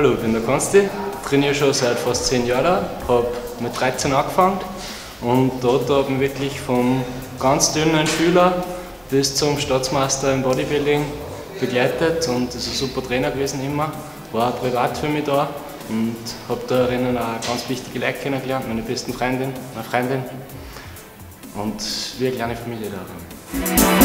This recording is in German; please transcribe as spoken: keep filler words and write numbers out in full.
Hallo, ich bin der Konsti, trainiere schon seit fast zehn Jahren, habe mit dreizehn angefangen und dort habe ich wirklich vom ganz dünnen Schüler bis zum Staatsmeister im Bodybuilding begleitet und ist ein super Trainer gewesen immer, war auch privat für mich da und habe darin auch ganz wichtige Leute kennengelernt, meine besten Freundin, meine Freundin und wie eine kleine Familie da.